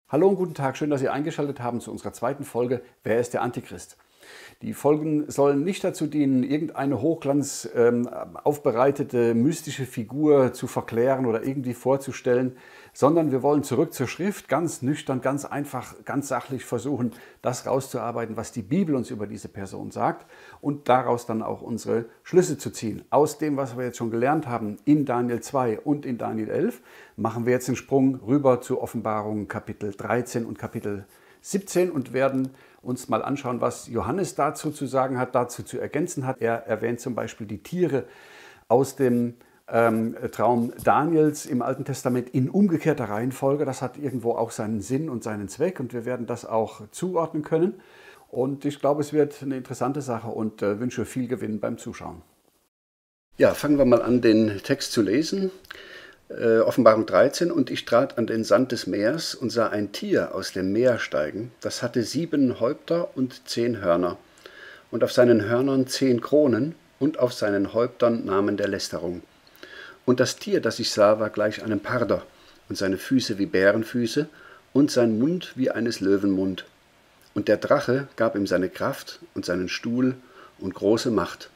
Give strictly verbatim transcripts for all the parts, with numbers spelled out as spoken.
Hallo und guten Tag, schön, dass Sie eingeschaltet haben zu unserer zweiten Folge Wer ist der Antichrist? Die Folgen sollen nicht dazu dienen, irgendeine hochglanz ähm, aufbereitete mystische Figur zu verklären oder irgendwie vorzustellen, sondern wir wollen zurück zur Schrift, ganz nüchtern, ganz einfach, ganz sachlich versuchen, das rauszuarbeiten, was die Bibel uns über diese Person sagt und daraus dann auch unsere Schlüsse zu ziehen. Aus dem, was wir jetzt schon gelernt haben in Daniel zwei und in Daniel elf, machen wir jetzt den Sprung rüber zu Offenbarung Kapitel dreizehn und Kapitel siebzehn und werden uns mal anschauen, was Johannes dazu zu sagen hat, dazu zu ergänzen hat. Er erwähnt zum Beispiel die Tiere aus dem ähm, Traum Daniels im Alten Testament in umgekehrter Reihenfolge. Das hat irgendwo auch seinen Sinn und seinen Zweck und wir werden das auch zuordnen können. Und ich glaube, es wird eine interessante Sache und äh, wünsche viel Gewinn beim Zuschauen. Ja, fangen wir mal an, den Text zu lesen. Äh, Offenbarung dreizehn. Und ich trat an den Sand des Meers und sah ein Tier aus dem Meer steigen. Das hatte sieben Häupter und zehn Hörner. Und auf seinen Hörnern zehn Kronen und auf seinen Häuptern Namen der Lästerung. Und das Tier, das ich sah, war gleich einem Parder, und seine Füße wie Bärenfüße, und sein Mund wie eines Löwenmund. Und der Drache gab ihm seine Kraft und seinen Stuhl und große Macht.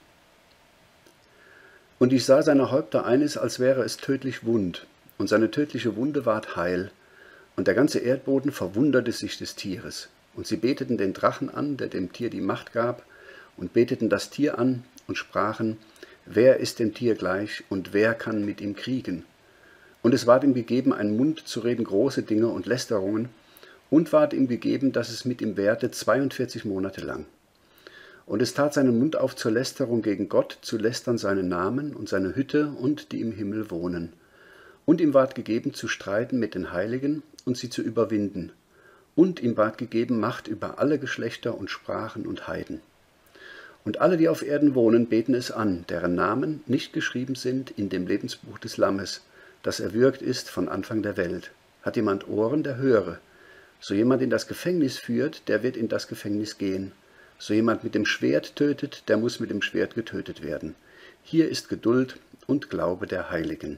Und ich sah seine Häupter eines, als wäre es tödlich wund, und seine tödliche Wunde ward heil. Und der ganze Erdboden verwunderte sich des Tieres. Und sie beteten den Drachen an, der dem Tier die Macht gab, und beteten das Tier an und sprachen: Wer ist dem Tier gleich, und wer kann mit ihm kriegen? Und es ward ihm gegeben, einen Mund zu reden große Dinge und Lästerungen, und ward ihm gegeben, dass es mit ihm währte zweiundvierzig Monate lang. Und es tat seinen Mund auf zur Lästerung gegen Gott, zu lästern seinen Namen und seine Hütte und die im Himmel wohnen. Und ihm ward gegeben, zu streiten mit den Heiligen und sie zu überwinden. Und ihm ward gegeben, Macht über alle Geschlechter und Sprachen und Heiden. Und alle, die auf Erden wohnen, beten es an, deren Namen nicht geschrieben sind in dem Lebensbuch des Lammes, das erwürgt ist von Anfang der Welt. Hat jemand Ohren, der höre. So jemand in das Gefängnis führt, der wird in das Gefängnis gehen. So jemand mit dem Schwert tötet, der muss mit dem Schwert getötet werden. Hier ist Geduld und Glaube der Heiligen.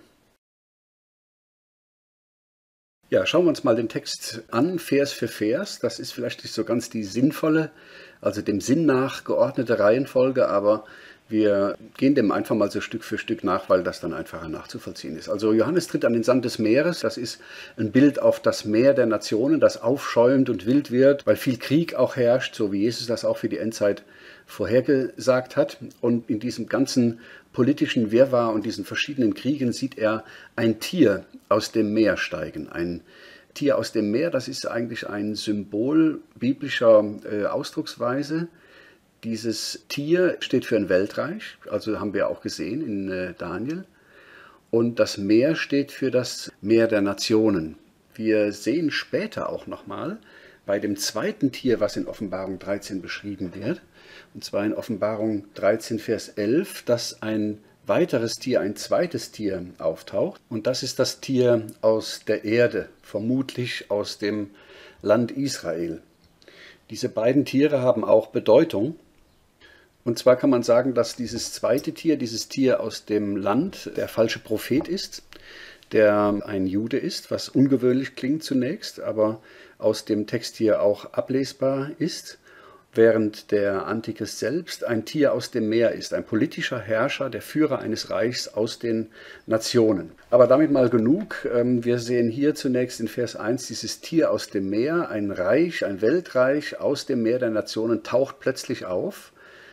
Ja, schauen wir uns mal den Text an, Vers für Vers. Das ist vielleicht nicht so ganz die sinnvolle, also dem Sinn nach geordnete Reihenfolge, aber wir gehen dem einfach mal so Stück für Stück nach, weil das dann einfacher nachzuvollziehen ist. Also Johannes tritt an den Sand des Meeres. Das ist ein Bild auf das Meer der Nationen, das aufschäumt und wild wird, weil viel Krieg auch herrscht, so wie Jesus das auch für die Endzeit vorhergesagt hat. Und in diesem ganzen politischen Wirrwarr und diesen verschiedenen Kriegen sieht er ein Tier aus dem Meer steigen. Ein Tier aus dem Meer, das ist eigentlich ein Symbol biblischer äh, Ausdrucksweise. Dieses Tier steht für ein Weltreich, also haben wir auch gesehen in äh, Daniel. Und das Meer steht für das Meer der Nationen. Wir sehen später auch nochmal bei dem zweiten Tier, was in Offenbarung dreizehn beschrieben wird, und zwar in Offenbarung dreizehn, Vers elf, dass ein weiteres Tier, ein zweites Tier auftaucht. Und das ist das Tier aus der Erde, vermutlich aus dem Land Israel. Diese beiden Tiere haben auch Bedeutung. Und zwar kann man sagen, dass dieses zweite Tier, dieses Tier aus dem Land, der falsche Prophet ist, der ein Jude ist, was ungewöhnlich klingt zunächst, aber aus dem Text hier auch ablesbar ist, während der Antichrist selbst ein Tier aus dem Meer ist, ein politischer Herrscher, der Führer eines Reichs aus den Nationen. Aber damit mal genug. Wir sehen hier zunächst in Vers eins dieses Tier aus dem Meer, ein Reich, ein Weltreich aus dem Meer der Nationen taucht plötzlich auf,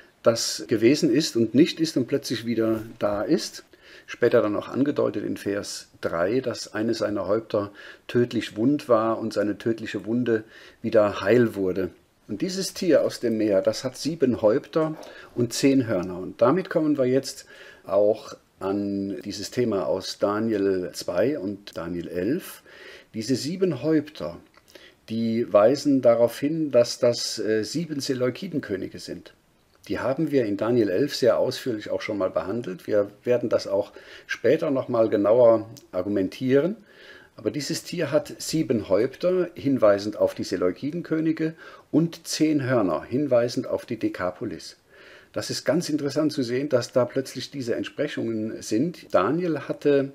das gewesen ist und nicht ist und plötzlich wieder da ist. Später dann auch angedeutet in Vers drei, dass eine seiner Häupter tödlich wund war und seine tödliche Wunde wieder heil wurde. Und dieses Tier aus dem Meer, das hat sieben Häupter und zehn Hörner. Und damit kommen wir jetzt auch an dieses Thema aus Daniel zwei und Daniel elf. Diese sieben Häupter, die weisen darauf hin, dass das äh, sieben Seleukidenkönige sind. Die haben wir in Daniel elf sehr ausführlich auch schon mal behandelt. Wir werden das auch später noch mal genauer argumentieren. Aber dieses Tier hat sieben Häupter, hinweisend auf die Seleukidenkönige, und zehn Hörner, hinweisend auf die Dekapolis. Das ist ganz interessant zu sehen, dass da plötzlich diese Entsprechungen sind. Daniel hatte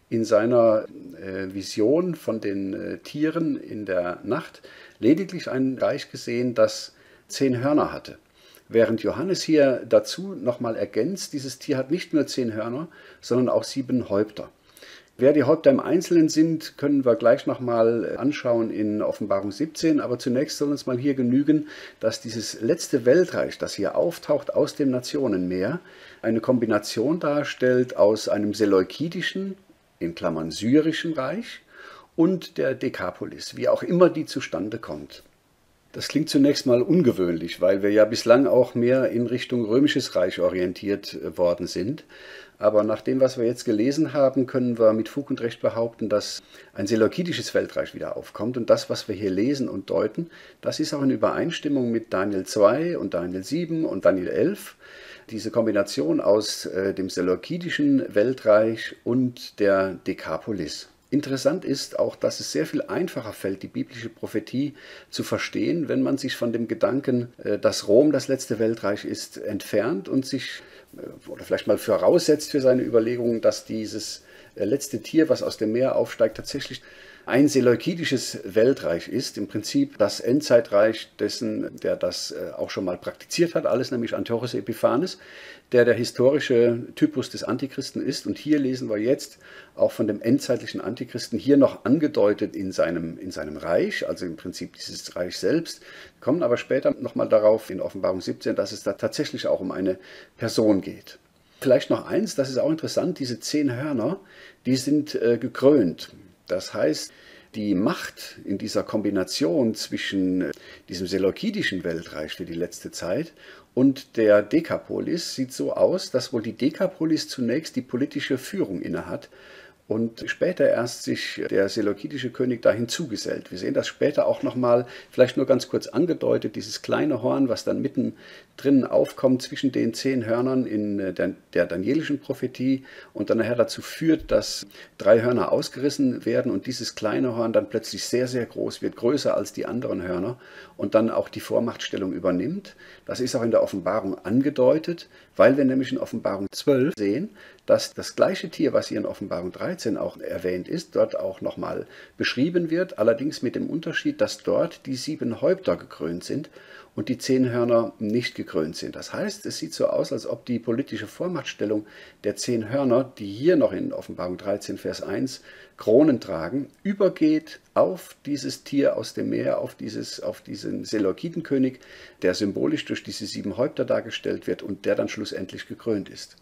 in seiner äh, Vision von den äh, Tieren in der Nacht lediglich ein Reich gesehen, das zehn Hörner hatte. Während Johannes hier dazu nochmal ergänzt, dieses Tier hat nicht nur zehn Hörner, sondern auch sieben Häupter. Wer die Häupter im Einzelnen sind, können wir gleich nochmal anschauen in Offenbarung siebzehn. Aber zunächst soll uns mal hier genügen, dass dieses letzte Weltreich, das hier auftaucht aus dem Nationenmeer, eine Kombination darstellt aus einem seleukidischen, in Klammern syrischen Reich und der Dekapolis, wie auch immer die zustande kommt. Das klingt zunächst mal ungewöhnlich, weil wir ja bislang auch mehr in Richtung Römisches Reich orientiert worden sind. Aber nach dem, was wir jetzt gelesen haben, können wir mit Fug und Recht behaupten, dass ein seleukidisches Weltreich wieder aufkommt. Und das, was wir hier lesen und deuten, das ist auch in Übereinstimmung mit Daniel zwei und Daniel sieben und Daniel elf. Diese Kombination aus äh, dem seleukidischen Weltreich und der Dekapolis. Interessant ist auch, dass es sehr viel einfacher fällt, die biblische Prophetie zu verstehen, wenn man sich von dem Gedanken, dass Rom das letzte Weltreich ist, entfernt und sich oder vielleicht mal voraussetzt für seine Überlegungen, dass dieses letzte Tier, was aus dem Meer aufsteigt, tatsächlich ein seleukidisches Weltreich ist, im Prinzip das Endzeitreich dessen, der das auch schon mal praktiziert hat, alles nämlich Antiochos Epiphanes, der der historische Typus des Antichristen ist. Und hier lesen wir jetzt auch von dem endzeitlichen Antichristen, hier noch angedeutet in seinem, in seinem Reich, also im Prinzip dieses Reich selbst. Wir kommen aber später nochmal darauf in Offenbarung siebzehn, dass es da tatsächlich auch um eine Person geht. Vielleicht noch eins, das ist auch interessant, diese zehn Hörner, die sind äh, gekrönt. Das heißt, die Macht in dieser Kombination zwischen diesem seleukidischen Weltreich für die letzte Zeit und der Dekapolis sieht so aus, dass wohl die Dekapolis zunächst die politische Führung innehat und später erst sich der seleukidische König da hinzugesellt. Wir sehen das später auch nochmal, vielleicht nur ganz kurz angedeutet, dieses kleine Horn, was dann mittendrin aufkommt zwischen den zehn Hörnern in der, der danielischen Prophetie und dann nachher dazu führt, dass drei Hörner ausgerissen werden und dieses kleine Horn dann plötzlich sehr, sehr groß wird, größer als die anderen Hörner und dann auch die Vormachtstellung übernimmt. Das ist auch in der Offenbarung angedeutet, weil wir nämlich in Offenbarung zwölf sehen, dass das gleiche Tier, was hier in Offenbarung dreizehn auch erwähnt ist, dort auch nochmal beschrieben wird, allerdings mit dem Unterschied, dass dort die sieben Häupter gekrönt sind und die zehn Hörner nicht gekrönt sind. Das heißt, es sieht so aus, als ob die politische Vormachtstellung der zehn Hörner, die hier noch in Offenbarung dreizehn, Vers eins Kronen tragen, übergeht auf dieses Tier aus dem Meer, auf, dieses, auf diesen Seleukidenkönig, der symbolisch durch diese sieben Häupter dargestellt wird und der dann schlussendlich gekrönt ist.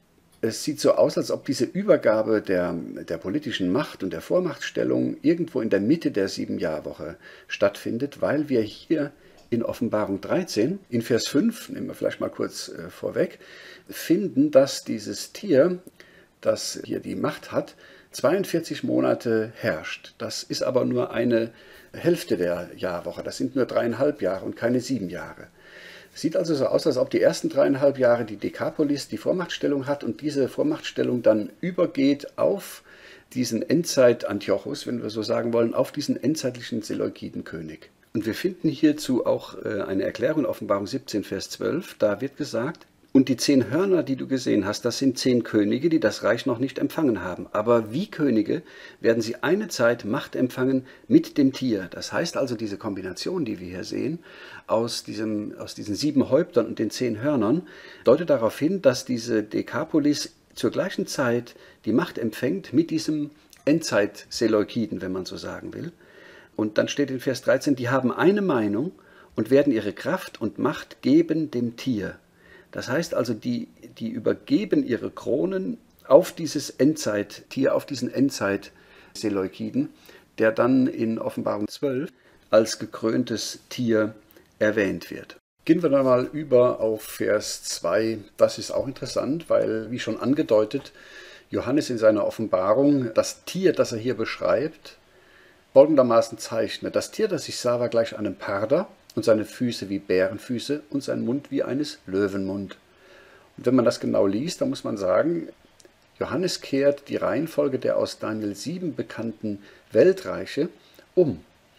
Es sieht so aus, als ob diese Übergabe der, der politischen Macht und der Vormachtstellung irgendwo in der Mitte der Sieben-Jahr-Woche stattfindet, weil wir hier in Offenbarung dreizehn, in Vers fünf, nehmen wir vielleicht mal kurz äh, vorweg, finden, dass dieses Tier, das hier die Macht hat, zweiundvierzig Monate herrscht. Das ist aber nur eine Hälfte der Jahrwoche, das sind nur dreieinhalb Jahre und keine sieben Jahre. Sieht also so aus, als ob die ersten dreieinhalb Jahre die Dekapolis die Vormachtstellung hat und diese Vormachtstellung dann übergeht auf diesen Endzeit-Antiochos, wenn wir so sagen wollen, auf diesen endzeitlichen Seleukidenkönig. Und wir finden hierzu auch eine Erklärung in Offenbarung siebzehn, Vers zwölf. Da wird gesagt, und die zehn Hörner, die du gesehen hast, das sind zehn Könige, die das Reich noch nicht empfangen haben. Aber wie Könige werden sie eine Zeit Macht empfangen mit dem Tier. Das heißt also, diese Kombination, die wir hier sehen, aus, diesem, aus diesen sieben Häuptern und den zehn Hörnern, deutet darauf hin, dass diese Dekapolis zur gleichen Zeit die Macht empfängt mit diesem Endzeit-Seleukiden, wenn man so sagen will. Und dann steht in Vers dreizehn, die haben eine Meinung und werden ihre Kraft und Macht geben dem Tier. Das heißt also, die, die übergeben ihre Kronen auf dieses Endzeittier, auf diesen Endzeit-Seleukiden, der dann in Offenbarung zwölf als gekröntes Tier erwähnt wird. Gehen wir dann mal über auf Vers zwei. Das ist auch interessant, weil, wie schon angedeutet, Johannes in seiner Offenbarung das Tier, das er hier beschreibt, folgendermaßen zeichnet. Das Tier, das ich sah, war gleich einem Parder und seine Füße wie Bärenfüße und sein Mund wie eines Löwenmund. Und wenn man das genau liest, dann muss man sagen, Johannes kehrt die Reihenfolge der aus Daniel sieben bekannten Weltreiche um.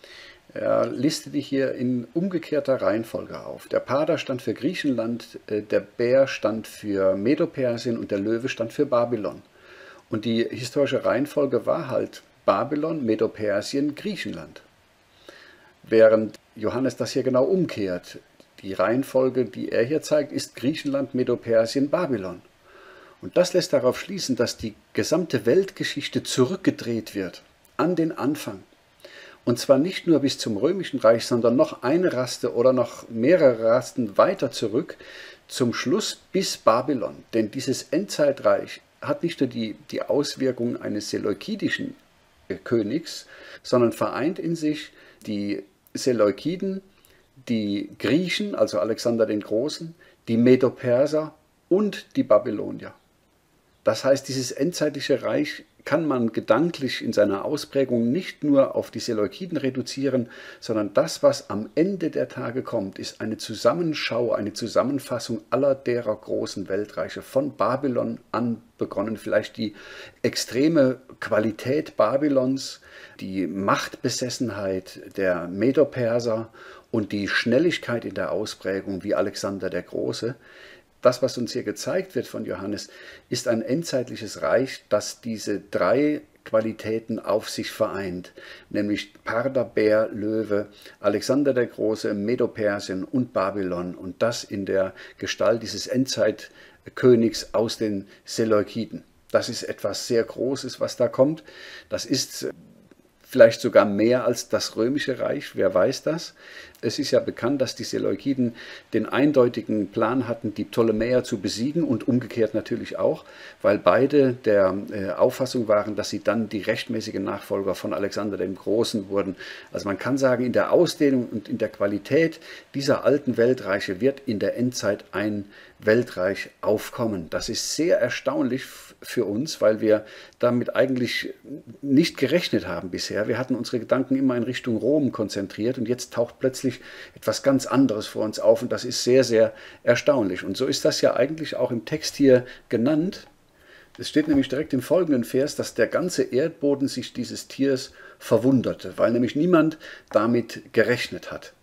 Er listet die hier in umgekehrter Reihenfolge auf. Der Parder stand für Griechenland, der Bär stand für Medo-Persien und der Löwe stand für Babylon. Und die historische Reihenfolge war halt Babylon, Medo-Persien, Griechenland. Während Johannes das hier genau umkehrt. Die Reihenfolge, die er hier zeigt, ist Griechenland, Medo-Persien, Babylon. Und das lässt darauf schließen, dass die gesamte Weltgeschichte zurückgedreht wird an den Anfang. Und zwar nicht nur bis zum Römischen Reich, sondern noch eine Raste oder noch mehrere Rasten weiter zurück zum Schluss bis Babylon. Denn dieses Endzeitreich hat nicht nur die, die Auswirkungen eines seleukidischen Königs, sondern vereint in sich die Seleukiden, die Griechen, also Alexander den Großen, die Medo-Perser und die Babylonier. Das heißt, dieses endzeitliche Reich kann man gedanklich in seiner Ausprägung nicht nur auf die Seleukiden reduzieren, sondern das, was am Ende der Tage kommt, ist eine Zusammenschau, eine Zusammenfassung aller derer großen Weltreiche, von Babylon an begonnen, vielleicht die extreme Qualität Babylons, die Machtbesessenheit der Medo-Perser und die Schnelligkeit in der Ausprägung wie Alexander der Große. Das, was uns hier gezeigt wird von Johannes, ist ein endzeitliches Reich, das diese drei Qualitäten auf sich vereint, nämlich Parther, Bär, Löwe, Alexander der Große, Medo-Persien und Babylon, und das in der Gestalt dieses Endzeitkönigs aus den Seleukiden. Das ist etwas sehr Großes, was da kommt. Das ist vielleicht sogar mehr als das Römische Reich, wer weiß das. Es ist ja bekannt, dass die Seleukiden den eindeutigen Plan hatten, die Ptolemäer zu besiegen und umgekehrt natürlich auch, weil beide der äh, Auffassung waren, dass sie dann die rechtmäßigen Nachfolger von Alexander dem Großen wurden. Also man kann sagen, in der Ausdehnung und in der Qualität dieser alten Weltreiche wird in der Endzeit ein Weltreich aufkommen. Das ist sehr erstaunlich für uns, weil wir damit eigentlich nicht gerechnet haben bisher. Wir hatten unsere Gedanken immer in Richtung Rom konzentriert und jetzt taucht plötzlich etwas ganz anderes vor uns auf und das ist sehr, sehr erstaunlich. Und so ist das ja eigentlich auch im Text hier genannt. Es steht nämlich direkt im folgenden Vers, dass der ganze Erdboden sich dieses Tiers verwunderte, weil nämlich niemand damit gerechnet hat.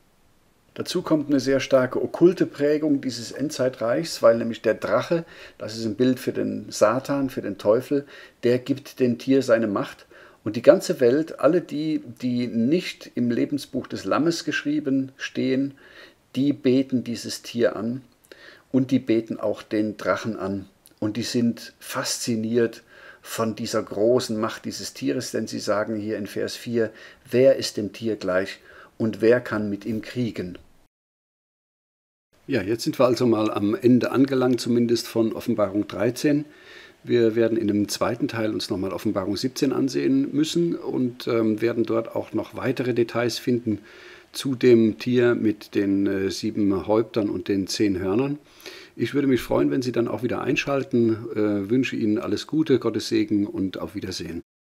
Dazu kommt eine sehr starke okkulte Prägung dieses Endzeitreichs, weil nämlich der Drache, das ist ein Bild für den Satan, für den Teufel, der gibt dem Tier seine Macht. Und die ganze Welt, alle die, die nicht im Lebensbuch des Lammes geschrieben stehen, die beten dieses Tier an und die beten auch den Drachen an. Und die sind fasziniert von dieser großen Macht dieses Tieres, denn sie sagen hier in Vers vier, wer ist dem Tier gleich und wer kann mit ihm kriegen? Ja, jetzt sind wir also mal am Ende angelangt, zumindest von Offenbarung dreizehn. Wir werden in dem zweiten Teil uns nochmal Offenbarung siebzehn ansehen müssen und ähm, werden dort auch noch weitere Details finden zu dem Tier mit den äh, sieben Häuptern und den zehn Hörnern. Ich würde mich freuen, wenn Sie dann auch wieder einschalten. Äh, wünsche Ihnen alles Gute, Gottes Segen und auf Wiedersehen.